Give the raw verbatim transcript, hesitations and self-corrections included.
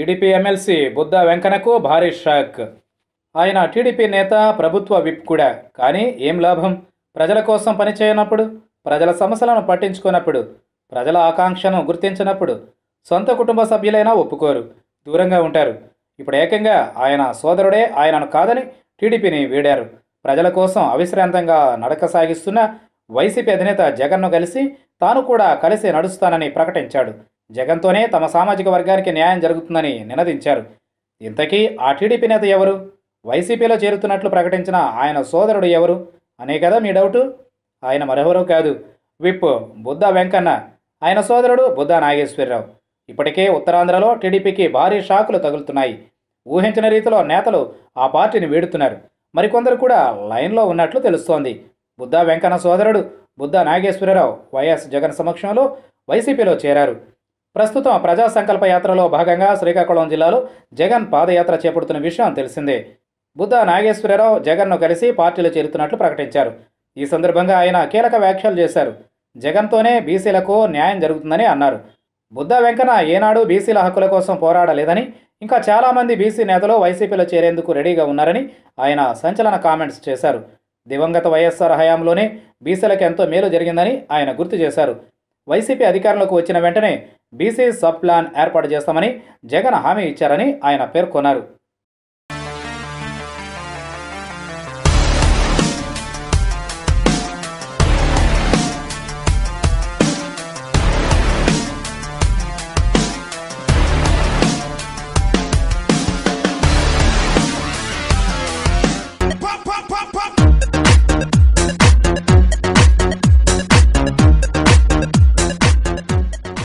TDP MLC Buddha వెంకన్నకు భారీ shock. ఆయన TDP నేత, ప్రభుత్వ విప్ కూడా. కానీ ఏం లాభం? ప్రజల కోసం పనిచేయనప్పుడు, ప్రజల సమస్యలను పట్టించుకున్నప్పుడు, ప్రజల ఆకాంక్షను గుర్తించినప్పుడు సొంత కుటుంబ సభ్యులైనా ఒప్పుకోరు, దూరంగా ఉంటారు. ఇప్పుడు ఏకంగా ఆయన సోదరుడే ఆయనను కాదని టీడీపీని వీడారు. ప్రజల కోసం అవిశ్రాంతంగా నడక సాగిస్తున్న వైసీపీ అధినేత జగన్ను కలిసి తాను కూడా కలిసి నడుస్తానని ప్రకటించాడు. జగన్తోనే తమ సామాజిక వర్గానికి న్యాయం జరుగుతుందని నినదించారు. ఇంతకీ ఆ టీడీపీ నేత ఎవరు? వైసీపీలో చేరుతున్నట్లు ప్రకటించిన ఆయన సోదరుడు ఎవరు అనే కదా మీ డౌటు. ఆయన మరెవరూ కాదు, విప్ బుద్ధ వెంకన్న. ఆయన సోదరుడు బుద్ధ నాగేశ్వర రావు. ఇప్పటికే ఉత్తరాంధ్రలో టీడీపీకి భారీ షాకులు తగులుతున్నాయి. ఊహించిన రీతిలో నేతలు ఆ పార్టీని వీడుతున్నారు. మరికొందరు కూడా లైన్లో ఉన్నట్లు తెలుస్తోంది. బుద్ధ వెంకన్న సోదరుడు బుద్ధ నాగేశ్వరరావు వైఎస్ జగన్ సమక్షంలో వైసీపీలో చేరారు. ప్రస్తుతం ప్రజా సంకల్ప యాత్రలో భాగంగా శ్రీకాకుళం జిల్లాలో జగన్ పాదయాత్ర చేపడుతున్న విషయం తెలిసిందే. బుద్ధ నాగేశ్వరరావు జగన్ను కలిసి పార్టీలో చేరుతున్నట్లు ప్రకటించారు. ఈ సందర్భంగా ఆయన కీలక వ్యాఖ్యలు చేశారు. జగన్తోనే బీసీలకు న్యాయం జరుగుతుందని అన్నారు. బుద్ధ వెంకన్న ఏనాడు బీసీల హక్కుల కోసం పోరాడలేదని, ఇంకా చాలామంది బీసీ నేతలు వైసీపీలో చేరేందుకు రెడీగా ఉన్నారని ఆయన సంచలన కామెంట్స్ చేశారు. దివంగత వైఎస్ఆర్ హయాంలోనే బీసీలకు ఎంతో మేలు జరిగిందని ఆయన గుర్తు చేశారు. వైసీపీ అధికారంలోకి వచ్చిన వెంటనే బీసీ సబ్ ప్లాన్ ఏర్పాటు చేస్తామని జగన్ హామీ ఇచ్చారని ఆయన పేర్కొన్నారు.